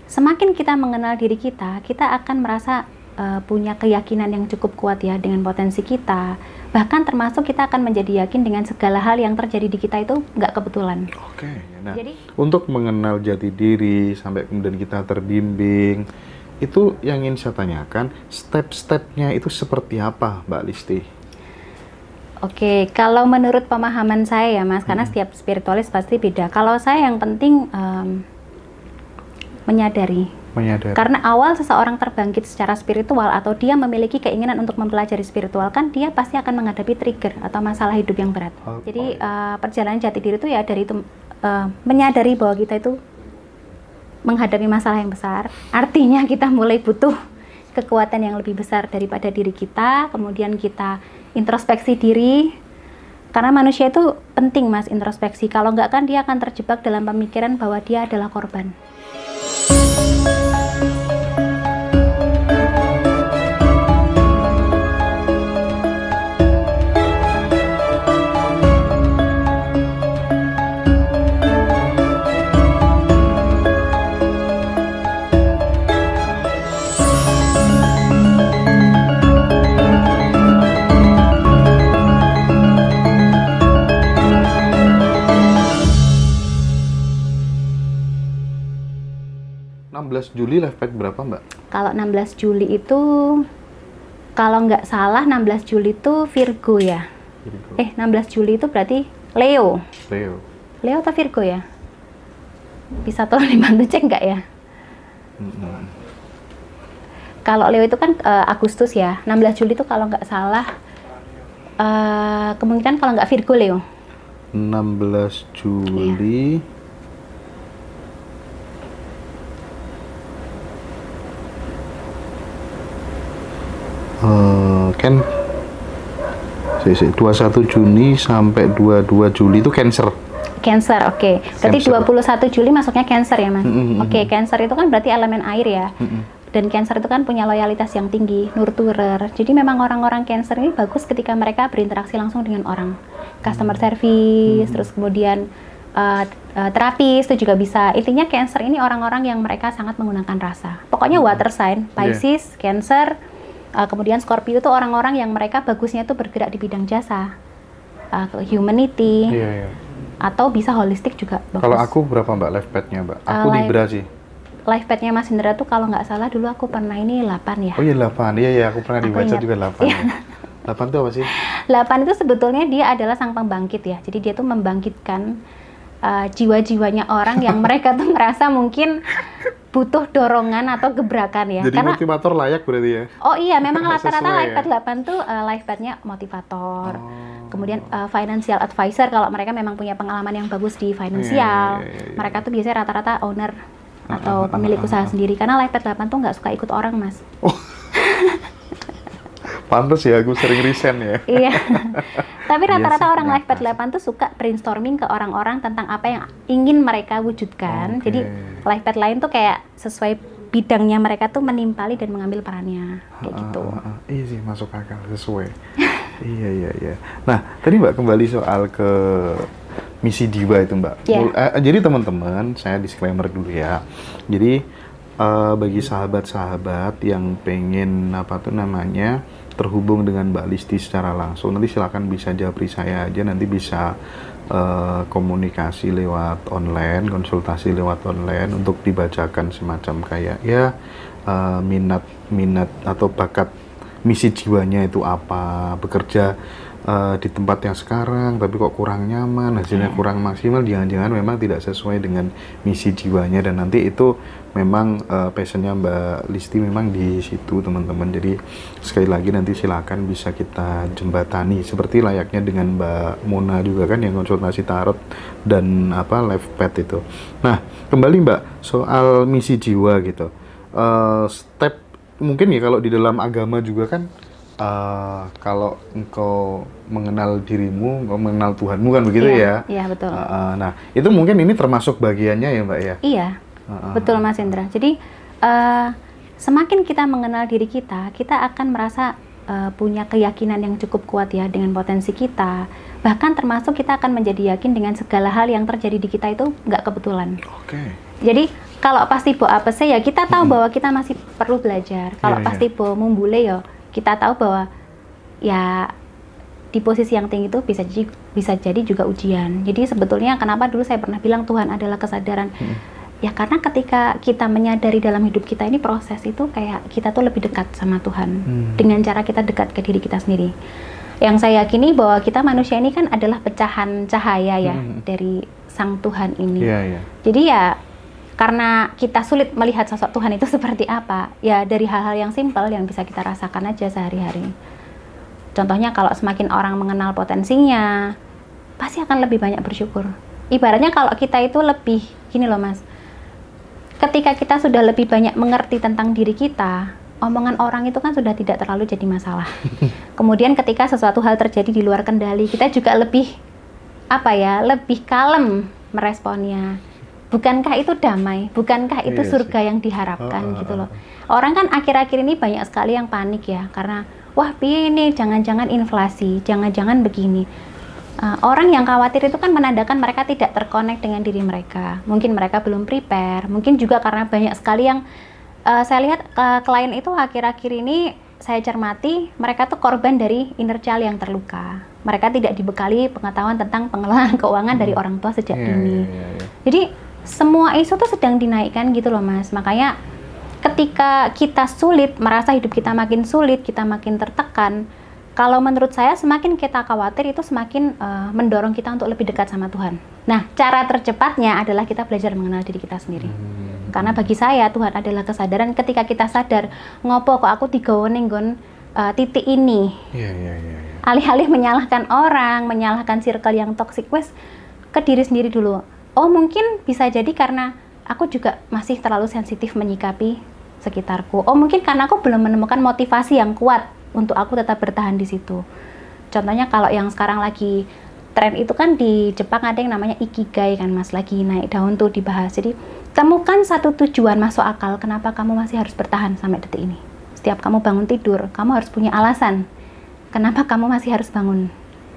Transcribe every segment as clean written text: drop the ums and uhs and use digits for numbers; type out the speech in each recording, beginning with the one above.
semakin kita mengenal diri kita, kita akan merasa punya keyakinan yang cukup kuat ya dengan potensi kita. Bahkan termasuk kita akan menjadi yakin dengan segala hal yang terjadi di kita itu nggak kebetulan. Oke, nah untuk mengenal jati diri sampai kemudian kita terbimbing, itu yang ingin saya tanyakan, step-stepnya itu seperti apa, Mbak Listi? Oke, kalau menurut pemahaman saya ya Mas, karena setiap spiritualis pasti beda. Kalau saya yang penting menyadari. Karena awal seseorang terbangkit secara spiritual atau dia memiliki keinginan untuk mempelajari spiritual, kan dia pasti akan menghadapi trigger atau masalah hidup yang berat. Jadi perjalanan jati diri itu ya dari itu menyadari bahwa kita itu menghadapi masalah yang besar. Artinya kita mulai butuh kekuatan yang lebih besar daripada diri kita. Kemudian kita introspeksi diri. Karena manusia itu penting Mas introspeksi. Kalau enggak kan dia akan terjebak dalam pemikiran bahwa dia adalah korban. 16 Juli live pack berapa Mbak? Kalau 16 Juli itu, kalau nggak salah 16 Juli itu Virgo ya. Virgo. 16 Juli itu berarti Leo. Leo atau Virgo ya? Bisa tolong dibantu cek nggak ya? Kalau Leo itu kan Agustus ya. 16 Juli itu kalau nggak salah kemungkinan kalau nggak Virgo Leo. 16 Juli. Iya. Kan 21 Juni sampai 22 Juli itu Cancer. Cancer, oke. Berarti Cancer. 21 Juli masuknya Cancer ya, Mas? Oke, Cancer itu kan berarti elemen air ya. Dan Cancer itu kan punya loyalitas yang tinggi, nurturer. Jadi memang orang-orang Cancer ini bagus ketika mereka berinteraksi langsung dengan orang. Customer service, terus kemudian terapis itu juga bisa. Intinya Cancer ini orang-orang yang mereka sangat menggunakan rasa. Pokoknya water sign, Pisces, Cancer, kemudian Scorpio itu orang-orang yang mereka bagusnya itu bergerak di bidang jasa, humanity, atau bisa holistik juga bagus. Kalau aku berapa Mbak life path-nya Mbak? Aku Libra sih. Life path-nya Mas Indra tuh kalau nggak salah dulu aku pernah ini 8 ya. Oh iya 8, iya aku pernah dibaca juga 8 ya. 8 itu apa sih? 8 itu sebetulnya dia adalah sang pembangkit ya, jadi dia tuh membangkitkan jiwa-jiwanya orang yang mereka tuh merasa mungkin butuh dorongan atau gebrakan ya. Jadi karena motivator layak berarti ya? Oh iya, memang rata-rata life path 8 tuh life path-nya motivator. Kemudian financial advisor kalau mereka memang punya pengalaman yang bagus di finansial. Mereka tuh biasanya rata-rata owner atau pemilik usaha sendiri. Karena life path 8 tuh nggak suka ikut orang, Mas. Pantes ya, aku sering resign ya. Iya. Tapi rata-rata orang life path 8 tuh suka brainstorming ke orang-orang tentang apa yang ingin mereka wujudkan. Jadi life path lain tuh kayak sesuai bidangnya mereka tuh menimpali dan mengambil perannya kayak gitu. Iya sih, masuk akal, sesuai. Iya. Nah, tadi Mbak kembali soal ke misi jiwa itu Mbak. Jadi teman-teman, saya disclaimer dulu ya. Jadi bagi sahabat-sahabat yang pengen terhubung dengan Mbak Listi secara langsung, nanti silakan bisa japri saya aja, nanti bisa komunikasi lewat online, konsultasi lewat online untuk dibacakan semacam kayak minat atau bakat misi jiwanya itu apa, bekerja di tempat yang sekarang tapi kok kurang nyaman, hasilnya kurang maksimal, jangan-jangan memang tidak sesuai dengan misi jiwanya, dan nanti itu memang passionnya Mbak Listi memang di situ teman-teman. Jadi sekali lagi nanti silakan bisa kita jembatani seperti layaknya dengan Mbak Mona juga kan yang konsultasi tarot dan life path itu. Nah kembali Mbak soal misi jiwa gitu, step mungkin ya kalau di dalam agama juga kan kalau engkau mengenal dirimu, engkau mengenal Tuhanmu kan begitu ya? Iya betul. Nah itu mungkin ini termasuk bagiannya ya Mbak ya? Iya, betul Mas Indra. Jadi semakin kita mengenal diri kita, kita akan merasa punya keyakinan yang cukup kuat ya dengan potensi kita, bahkan termasuk kita akan menjadi yakin dengan segala hal yang terjadi di kita itu nggak kebetulan. Jadi kalau pasti bo apa sih ya kita tahu bahwa kita masih perlu belajar. Kalau pasti bo mumbule ya kita tahu bahwa ya di posisi yang tinggi itu bisa jadi juga ujian. Jadi sebetulnya kenapa dulu saya pernah bilang Tuhan adalah kesadaran. Ya karena ketika kita menyadari dalam hidup kita ini proses itu kayak kita tuh lebih dekat sama Tuhan dengan cara kita dekat ke diri kita sendiri. Yang saya yakini bahwa kita manusia ini kan adalah pecahan cahaya ya dari Sang Tuhan ini. Jadi ya karena kita sulit melihat sosok Tuhan itu seperti apa, ya dari hal-hal yang simpel yang bisa kita rasakan aja sehari-hari. Contohnya kalau semakin orang mengenal potensinya, pasti akan lebih banyak bersyukur. Ibaratnya kalau kita itu lebih, gini loh Mas, ketika kita sudah lebih banyak mengerti tentang diri kita, omongan orang itu kan sudah tidak terlalu jadi masalah. Kemudian ketika sesuatu hal terjadi di luar kendali, kita juga lebih, lebih kalem meresponnya. Bukankah itu damai? Bukankah itu surga yang diharapkan gitu loh. Orang kan akhir-akhir ini banyak sekali yang panik ya, karena wah piye ini, jangan-jangan inflasi, jangan-jangan begini. Orang yang khawatir itu kan menandakan mereka tidak terkonek dengan diri mereka. Mungkin mereka belum prepare, mungkin juga karena banyak sekali yang saya lihat klien itu akhir-akhir ini saya cermati, mereka tuh korban dari inner child yang terluka. Mereka tidak dibekali pengetahuan tentang pengelolaan keuangan dari orang tua sejak dini. Jadi semua isu tuh sedang dinaikkan gitu loh Mas. Makanya ketika kita sulit, merasa hidup kita makin sulit, kita makin tertekan, kalau menurut saya semakin kita khawatir itu semakin mendorong kita untuk lebih dekat sama Tuhan. Nah, cara tercepatnya adalah kita belajar mengenal diri kita sendiri. Karena bagi saya Tuhan adalah kesadaran. Ketika kita sadar, ngopo kok aku digawa ning nggon titik ini. Alih-alih menyalahkan orang, menyalahkan circle yang toksik, wes ke diri sendiri dulu. Oh mungkin bisa jadi karena aku juga masih terlalu sensitif menyikapi sekitarku. Oh mungkin karena aku belum menemukan motivasi yang kuat untuk aku tetap bertahan di situ. Contohnya kalau yang sekarang lagi tren itu kan di Jepang ada yang namanya ikigai kan Mas, lagi naik daun tuh dibahas. Jadi temukan satu tujuan masuk akal kenapa kamu masih harus bertahan sampai detik ini. Setiap kamu bangun tidur, kamu harus punya alasan kenapa kamu masih harus bangun.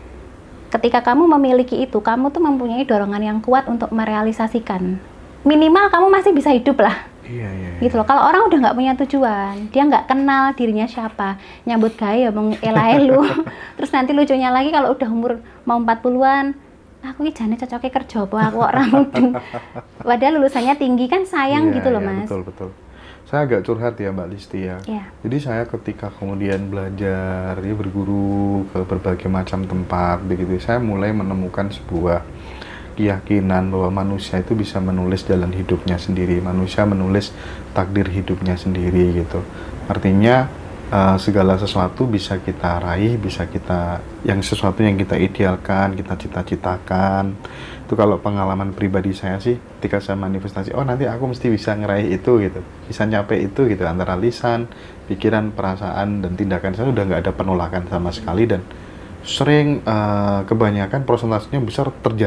Ketika kamu memiliki itu, kamu tuh mempunyai dorongan yang kuat untuk merealisasikan. Minimal kamu masih bisa hidup lah. Gitu loh. Kalau orang udah nggak punya tujuan, dia nggak kenal dirinya siapa, nyambut gaya, mengelahelu. Terus nanti lucunya lagi kalau udah umur mau 40-an, aku ini jane cocoknya kerja apa, aku orang mudeng. Padahal lulusannya tinggi kan sayang gitu loh Mas. Betul. Saya agak curhat ya Mbak Listi ya. Jadi saya ketika kemudian belajar, ya berguru ke berbagai macam tempat, begitu, saya mulai menemukan sebuah keyakinan bahwa manusia itu bisa menulis jalan hidupnya sendiri, manusia menulis takdir hidupnya sendiri gitu. Artinya segala sesuatu bisa kita raih, bisa kita, yang sesuatu yang kita idealkan, kita cita-citakan. Itu kalau pengalaman pribadi saya sih, ketika saya manifestasi, oh nanti aku mesti bisa ngeraih itu gitu, bisa nyampe itu gitu, antara lisan, pikiran, perasaan, dan tindakan saya udah nggak ada penolakan sama sekali, dan sering kebanyakan prosentasenya besar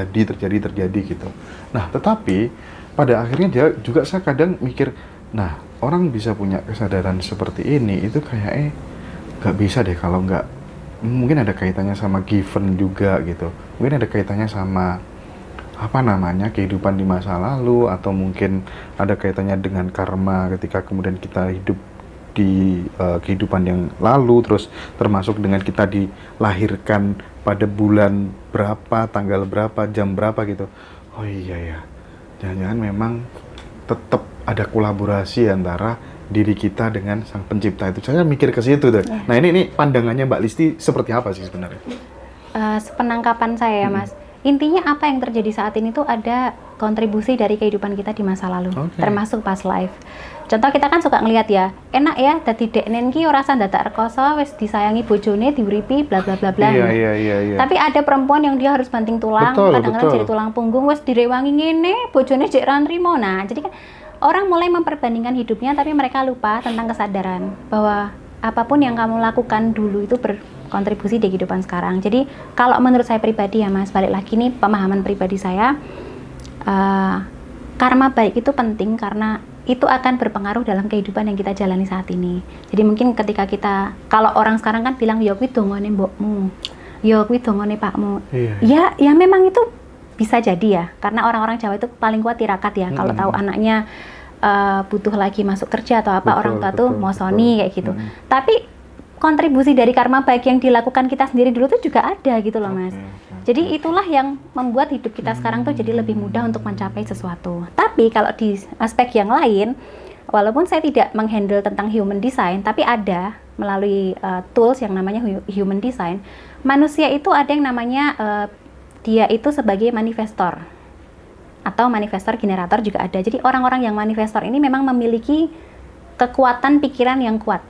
terjadi gitu. Nah tetapi pada akhirnya dia juga, saya kadang mikir, nah orang bisa punya kesadaran seperti ini itu kayaknya nggak bisa deh kalau nggak, mungkin ada kaitannya sama given juga gitu, mungkin ada kaitannya sama kehidupan di masa lalu, atau mungkin ada kaitannya dengan karma ketika kemudian kita hidup di kehidupan yang lalu, terus termasuk dengan kita dilahirkan pada bulan berapa, tanggal berapa, jam berapa gitu. Oh iya ya, jangan-jangan memang tetap ada kolaborasi antara diri kita dengan Sang Pencipta itu. Saya mikir ke situ tuh. Nah ini pandangannya Mbak Listi seperti apa sih sebenarnya? Sepenangkapan saya Mas, intinya apa yang terjadi saat ini tuh ada kontribusi dari kehidupan kita di masa lalu, termasuk past life. Contoh kita kan suka ngelihat ya, enak ya dadi deknen ki ora usah dadak rekoso, wis disayangi bojone, diuripi bla bla bla bla. Iya. Tapi ada perempuan yang dia harus banting tulang, kadang-kadang jadi tulang punggung, wis direwangi ngene, bojone jek ra nrimo. Nah, jadi kan orang mulai memperbandingkan hidupnya, tapi mereka lupa tentang kesadaran bahwa apapun yang kamu lakukan dulu itu berkontribusi di kehidupan sekarang. Jadi kalau menurut saya pribadi ya Mas, balik lagi nih pemahaman pribadi saya, karma baik itu penting karena itu akan berpengaruh dalam kehidupan yang kita jalani saat ini. Jadi mungkin ketika kita, kalau orang sekarang kan bilang, ya kuwi dongane mbokmu, ya kuwi dongane pakmu. Ya memang itu bisa jadi ya, karena orang-orang Jawa itu paling kuat tirakat ya. Kalau tahu anaknya butuh lagi masuk kerja atau apa, orang tua tuh mosoni kayak gitu. Tapi kontribusi dari karma baik yang dilakukan kita sendiri dulu tuh juga ada gitu loh Mas. Jadi itulah yang membuat hidup kita sekarang tuh jadi lebih mudah untuk mencapai sesuatu. Tapi kalau di aspek yang lain, walaupun saya tidak menghandle tentang human design, tapi ada melalui tools yang namanya human design, manusia itu ada yang namanya dia itu sebagai manifestor atau manifestor generator juga ada. Jadi orang-orang yang manifestor ini memang memiliki kekuatan pikiran yang kuat.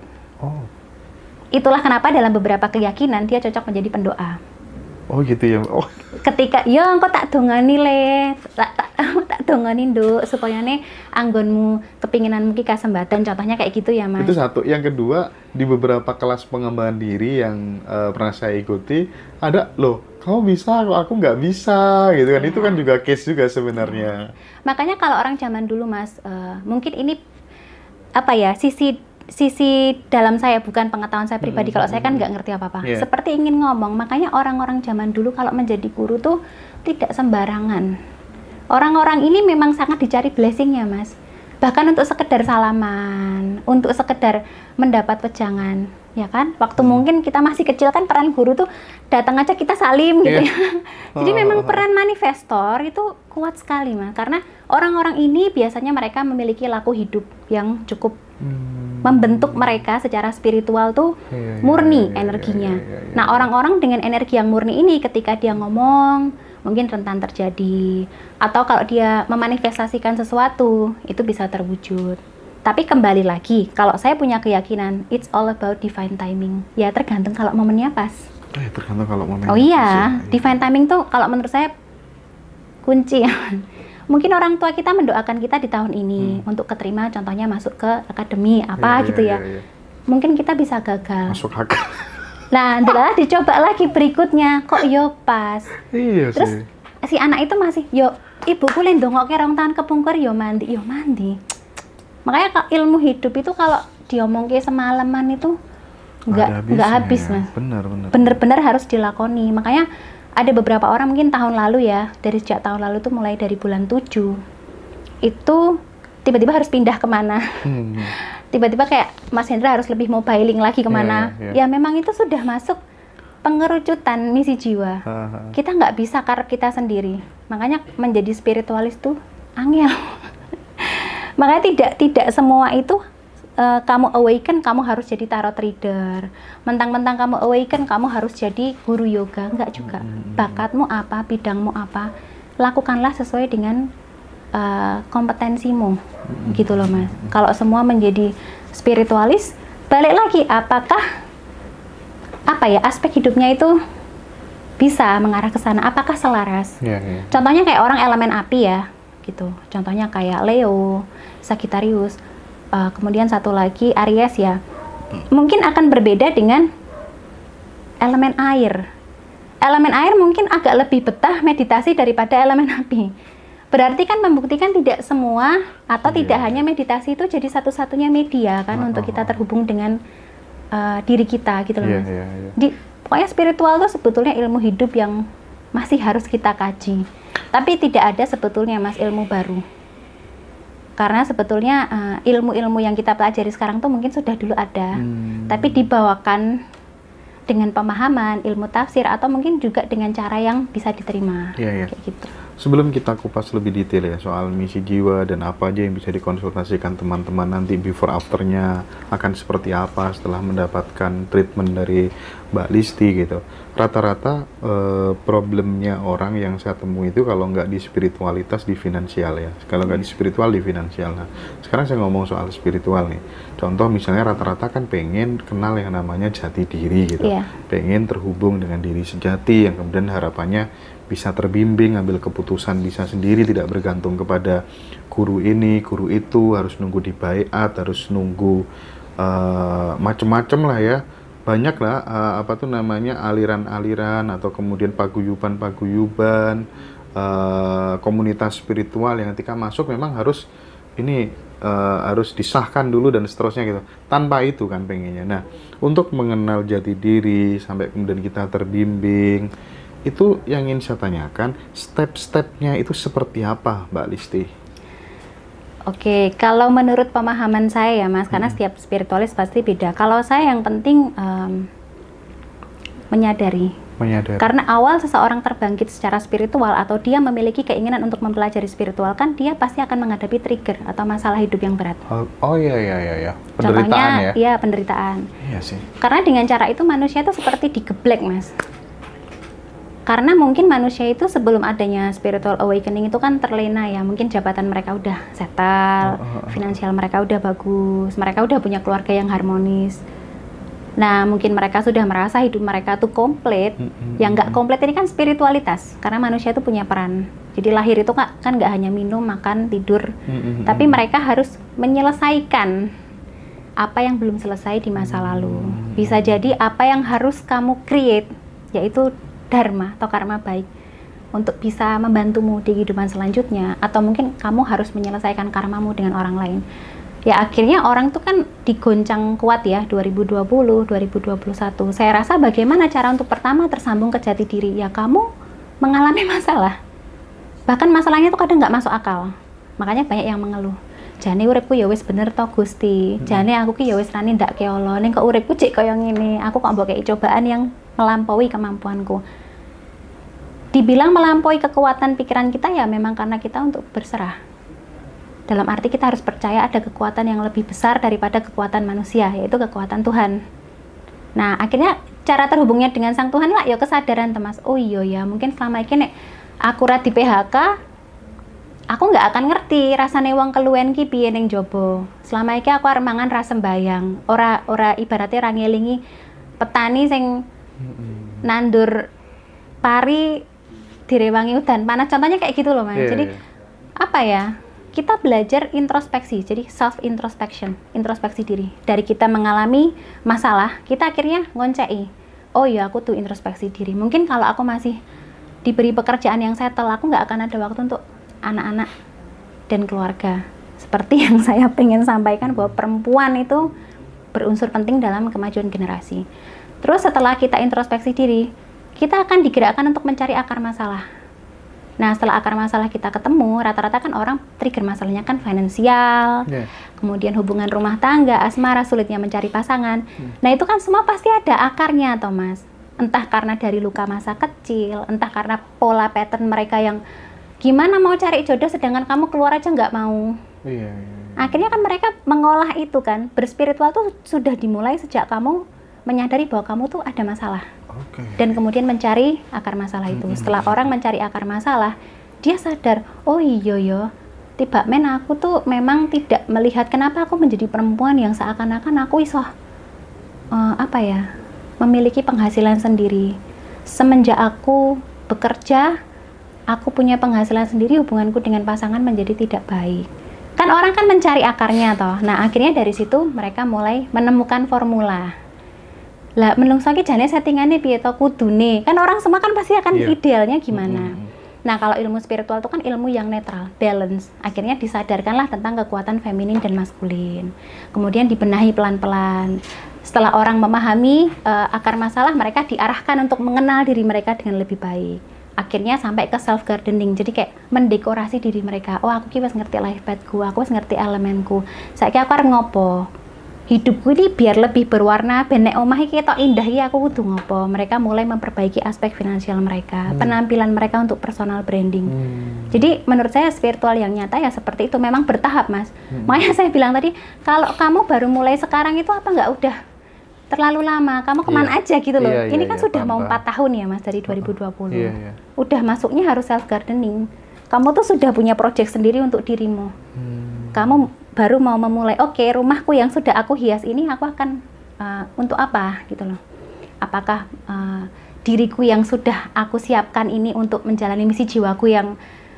Itulah kenapa dalam beberapa keyakinan dia cocok menjadi pendoa. Oh gitu ya. Ketika ya engko tak dongani le, tak dongani nduk supaya nih anggonmu kepinginanmu ki kasembadan, contohnya kayak gitu ya Mas. Itu satu. Yang kedua, di beberapa kelas pengembangan diri yang pernah saya ikuti, ada loh, kamu bisa, aku nggak bisa gitu kan. Itu kan juga case juga sebenarnya. Makanya kalau orang zaman dulu Mas, mungkin ini apa ya, sisi dalam saya, bukan pengetahuan saya pribadi. Kalau saya kan nggak ngerti apa-apa. Seperti ingin ngomong, makanya orang-orang zaman dulu kalau menjadi guru tuh tidak sembarangan. Orang-orang ini memang sangat dicari blessingnya Mas. Bahkan untuk sekedar salaman, untuk sekedar mendapat wejangan, ya kan? Waktu mungkin kita masih kecil kan peran guru tuh datang aja kita salim gitu ya. Jadi memang peran manifestor itu kuat sekali Mas. Karena orang-orang ini biasanya mereka memiliki laku hidup yang cukup membentuk mereka secara spiritual tuh murni energinya. Nah, orang-orang dengan energi yang murni ini ketika dia ngomong mungkin rentan terjadi, atau kalau dia memanifestasikan sesuatu itu bisa terwujud. Tapi kembali lagi, kalau saya punya keyakinan it's all about divine timing. Ya tergantung kalau momennya pas. Tergantung kalau momennya. Oh iya, divine timing tuh kalau menurut saya kunci ya. Mungkin orang tua kita mendoakan kita di tahun ini untuk keterima, contohnya masuk ke akademi apa gitu ya. Mungkin kita bisa gagal. Masuk hak. Nah, adalah dicoba lagi berikutnya, kok yo pas. Terus si anak itu masih, yo ibuku len ndongoke rong tahun kepungkur yo mandi. Makanya ilmu hidup itu kalau diomongke semalaman itu nggak habis Mas. Bener-bener harus dilakoni. Makanya ada beberapa orang mungkin tahun lalu ya, dari sejak tahun lalu tuh mulai dari bulan 7 itu tiba-tiba harus pindah kemana. Tiba-tiba kayak Mas Hendra harus lebih mobiling lagi kemana. Ya memang itu sudah masuk pengerucutan misi jiwa. Kita nggak bisa karena kita sendiri. Makanya menjadi spiritualis tuh angel. Makanya tidak semua itu kamu awaken, kamu harus jadi tarot reader. Mentang-mentang kamu awaken, kamu harus jadi guru yoga. Enggak juga. Bakatmu apa, bidangmu apa, lakukanlah sesuai dengan kompetensimu. Gitu loh Mas. Kalau semua menjadi spiritualis, balik lagi, apakah aspek hidupnya itu bisa mengarah ke sana? Apakah selaras? Contohnya kayak orang elemen api ya, gitu. Contohnya kayak Leo, Sagittarius. Kemudian satu lagi Aries ya, mungkin akan berbeda dengan elemen air. Elemen air mungkin agak lebih betah meditasi daripada elemen api. Berarti kan membuktikan tidak semua atau tidak hanya meditasi itu jadi satu-satunya media kan untuk kita terhubung dengan diri kita gitu loh Mas. Pokoknya spiritual itu sebetulnya ilmu hidup yang masih harus kita kaji. Tapi tidak ada sebetulnya Mas ilmu baru. Karena sebetulnya ilmu-ilmu yang kita pelajari sekarang tuh mungkin sudah dulu ada, tapi dibawakan dengan pemahaman, ilmu tafsir, atau mungkin juga dengan cara yang bisa diterima. Kayak gitu. Sebelum kita kupas lebih detail ya soal misi jiwa dan apa aja yang bisa dikonsultasikan teman-teman nanti before afternya akan seperti apa setelah mendapatkan treatment dari Mbak Listi gitu. Rata-rata problemnya orang yang saya temui itu kalau nggak di spiritualitas di finansial ya. Kalau nggak di spiritual di finansial. Nah, sekarang saya ngomong soal spiritual nih. Contoh misalnya rata-rata kan pengen kenal yang namanya jati diri gitu. Pengen terhubung dengan diri sejati yang kemudian harapannya bisa terbimbing, ambil keputusan bisa sendiri, tidak bergantung kepada guru ini, guru itu, harus nunggu dibaiat, harus nunggu macem-macem lah ya. Banyak lah aliran-aliran atau kemudian paguyuban komunitas spiritual yang ketika masuk memang harus ini harus disahkan dulu dan seterusnya gitu. Tanpa itu kan pengennya. Nah, untuk mengenal jati diri sampai kemudian kita terbimbing, itu yang ingin saya tanyakan, step-stepnya itu seperti apa, Mbak Listi? Oke, kalau menurut pemahaman saya ya Mas, karena setiap spiritualis pasti beda. Kalau saya yang penting menyadari. Karena awal seseorang terbangkit secara spiritual atau dia memiliki keinginan untuk mempelajari spiritual, kan dia pasti akan menghadapi trigger atau masalah hidup yang berat. Oh iya. Penderitaan. Contohnya, ya? Iya, penderitaan. Iya sih. Karena dengan cara itu manusia itu seperti digeblek, Mas. Karena mungkin manusia itu sebelum adanya spiritual awakening itu kan terlena ya, mungkin jabatan mereka udah settle, finansial mereka udah bagus, mereka udah punya keluarga yang harmonis. Nah, mungkin mereka sudah merasa hidup mereka tuh komplit. Yang nggak komplit ini kan spiritualitas, karena manusia itu punya peran. Jadi lahir itu kan nggak hanya minum, makan, tidur, tapi mereka harus menyelesaikan apa yang belum selesai di masa lalu. Bisa jadi apa yang harus kamu create, yaitu dharma atau karma baik, untuk bisa membantumu di kehidupan selanjutnya, atau mungkin kamu harus menyelesaikan karmamu dengan orang lain. Ya akhirnya orang tuh kan digoncang kuat ya 2020, 2021. Saya rasa bagaimana cara untuk pertama tersambung ke jati diri? Ya kamu mengalami masalah. Bahkan masalahnya tuh kadang nggak masuk akal. Makanya banyak yang mengeluh. Jane uripku ya wis bener to Gusti. Jane aku ki ya wis rani ndak keolo. Ning kok uripku cek koyo ngene. Aku kok mbok kei cobaan yang melampaui kemampuanku. Dibilang melampaui kekuatan pikiran kita ya memang karena kita untuk berserah. Dalam arti kita harus percaya ada kekuatan yang lebih besar daripada kekuatan manusia, yaitu kekuatan Tuhan. Nah, akhirnya cara terhubungnya dengan Sang Tuhan lah, ya kesadaran Mas. Oh iya ya, mungkin selama ini nek aku di PHK, aku nggak akan ngerti rasane wong keluwen ki piye ning jaba. Selama iki aku arep mangan ra sembayang, ora ibaratnya ra ngelingi petani sing nandur pari direwangi udan panas. Contohnya kayak gitu loh, Mas. Jadi apa ya? Kita belajar introspeksi, jadi self introspection, introspeksi diri. Dari kita mengalami masalah, kita akhirnya ngoncei. Oh iya, aku tuh introspeksi diri. Mungkin kalau aku masih diberi pekerjaan yang settle, aku nggak akan ada waktu untuk anak-anak dan keluarga. Seperti yang saya pengen sampaikan bahwa perempuan itu berunsur penting dalam kemajuan generasi. Terus setelah kita introspeksi diri, kita akan digerakkan untuk mencari akar masalah. Nah, setelah akar masalah kita ketemu, rata-rata kan orang trigger masalahnya kan finansial, kemudian hubungan rumah tangga, asmara, sulitnya mencari pasangan. Nah, itu kan semua pasti ada akarnya, Thomas. Entah karena dari luka masa kecil, entah karena pola pattern mereka yang gimana mau cari jodoh sedangkan kamu keluar aja nggak mau. Akhirnya kan mereka mengolah itu kan. Berspiritual tuh sudah dimulai sejak kamu menyadari bahwa kamu tuh ada masalah. Dan kemudian mencari akar masalah itu. Setelah orang mencari akar masalah, dia sadar, oh iya ya, tiba men aku tuh memang tidak melihat kenapa aku menjadi perempuan yang seakan-akan aku iso memiliki penghasilan sendiri. Semenjak aku bekerja, aku punya penghasilan sendiri, hubunganku dengan pasangan menjadi tidak baik. Kan orang kan mencari akarnya toh. Nah, akhirnya dari situ mereka mulai menemukan formula. Lah menungso iki jane settingane piye to kudune. Kan orang semua kan pasti akan idealnya gimana. Nah, kalau ilmu spiritual itu kan ilmu yang netral, balance. Akhirnya disadarkanlah tentang kekuatan feminin dan maskulin. Kemudian dibenahi pelan-pelan. Setelah orang memahami akar masalah, mereka diarahkan untuk mengenal diri mereka dengan lebih baik. Akhirnya sampai ke self gardening. Jadi kayak mendekorasi diri mereka. Oh, aku ki wis ngerti life path-ku, aku wis ngerti elemenku. Saiki aku arep ngopo? Hidupku ini biar lebih berwarna, ben nek omah iki ketok indah iki aku kudu ngopo. Mereka mulai memperbaiki aspek finansial mereka, penampilan mereka untuk personal branding. Jadi menurut saya spiritual yang nyata ya seperti itu, memang bertahap, Mas. Makanya saya bilang tadi, kalau kamu baru mulai sekarang itu apa nggak udah terlalu lama, kamu kemana aja gitu loh. Ini kan sudah mau 4 tahun ya, Mas, dari 2020. Udah masuknya harus self gardening. Kamu tuh sudah punya project sendiri untuk dirimu. Kamu baru mau memulai, oke, rumahku yang sudah aku hias ini aku akan untuk apa gitu loh. Apakah diriku yang sudah aku siapkan ini untuk menjalani misi jiwaku yang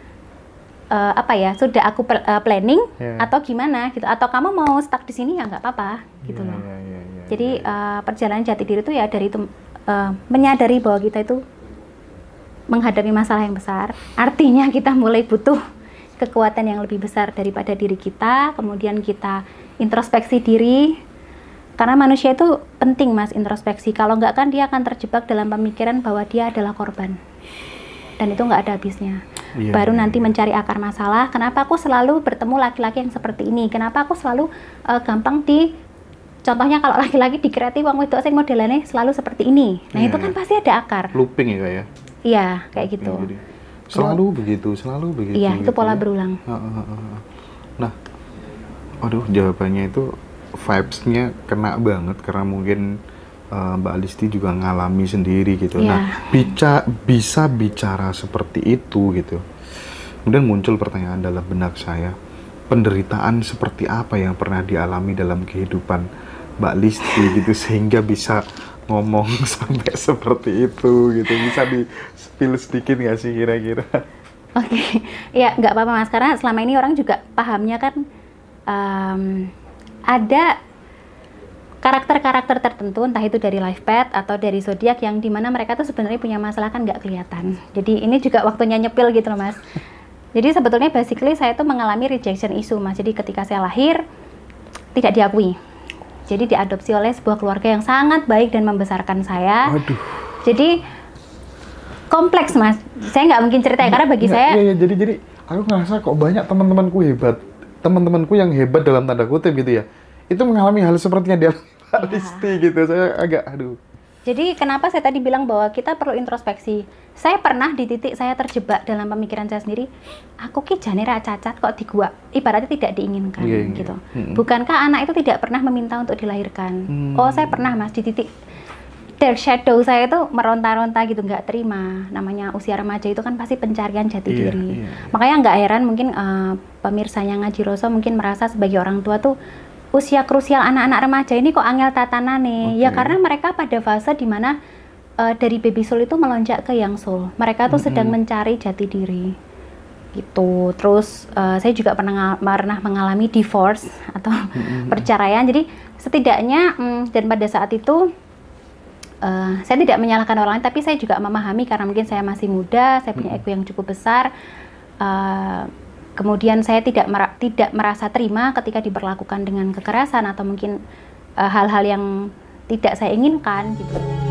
sudah aku planning atau gimana gitu, atau kamu mau stuck di sini ya nggak apa-apa gitu loh. Jadi perjalanan jati diri itu ya dari itu menyadari bahwa kita itu menghadapi masalah yang besar, artinya kita mulai butuh kekuatan yang lebih besar daripada diri kita, kemudian kita introspeksi diri. Karena manusia itu penting Mas introspeksi. Kalau nggak kan dia akan terjebak dalam pemikiran bahwa dia adalah korban. Dan itu nggak ada habisnya. Baru nanti mencari akar masalah. Kenapa aku selalu bertemu laki-laki yang seperti ini? Kenapa aku selalu gampang contohnya kalau laki-laki dikreati wong wedok sing modelannya selalu seperti ini. Nah itu kan pasti ada akar. Looping ya Kak ya? Iya kayak gitu. Jadi, selalu begitu. Iya itu pola berulang. Nah, aduh jawabannya itu vibes-nya kena banget karena mungkin Mbak Listi juga ngalami sendiri gitu. Nah, bisa bicara seperti itu gitu. Kemudian muncul pertanyaan dalam benak saya, penderitaan seperti apa yang pernah dialami dalam kehidupan Mbak Listi gitu sehingga bisa ngomong sampai seperti itu gitu. Bisa di-spill sedikit nggak sih kira-kira? Oke, ya nggak apa-apa Mas, karena selama ini orang juga pahamnya kan ada karakter-karakter tertentu, entah itu dari life path atau dari zodiak yang dimana mereka tuh sebenarnya punya masalah kan nggak kelihatan. Jadi ini juga waktunya nyepil gitu loh Mas. Jadi sebetulnya basically saya tuh mengalami rejection issue Mas. Jadi ketika saya lahir tidak diakui. Jadi diadopsi oleh sebuah keluarga yang sangat baik dan membesarkan saya. Aduh. Jadi kompleks Mas. Saya nggak mungkin cerita ya, karena bagi saya. Iya, jadi aku ngerasa kok banyak teman-temanku hebat. Teman-temanku yang hebat dalam tanda kutip gitu ya, itu mengalami hal sepertinya dia Listi gitu. Saya agak aduh. Jadi kenapa saya tadi bilang bahwa kita perlu introspeksi. Saya pernah di titik saya terjebak dalam pemikiran saya sendiri, aku ki jane ra cacat kok di gua, ibaratnya tidak diinginkan gitu. Bukankah anak itu tidak pernah meminta untuk dilahirkan? Oh saya pernah Mas, di titik dark shadow saya itu meronta-ronta gitu, nggak terima. Namanya usia remaja itu kan pasti pencarian jati diri. Makanya nggak heran mungkin pemirsanya Ngaji Roso mungkin merasa sebagai orang tua tuh usia krusial anak-anak remaja ini kok angel tatanane. Ya karena mereka pada fase dimana dari baby soul itu melonjak ke young soul. Mereka tuh sedang mencari jati diri gitu. Terus saya juga pernah mengalami divorce atau perceraian. Jadi setidaknya dan pada saat itu saya tidak menyalahkan orang lain, tapi saya juga memahami karena mungkin saya masih muda, saya punya ego yang cukup besar. Kemudian saya tidak merasa terima ketika diperlakukan dengan kekerasan atau mungkin hal-hal yang tidak saya inginkan gitu.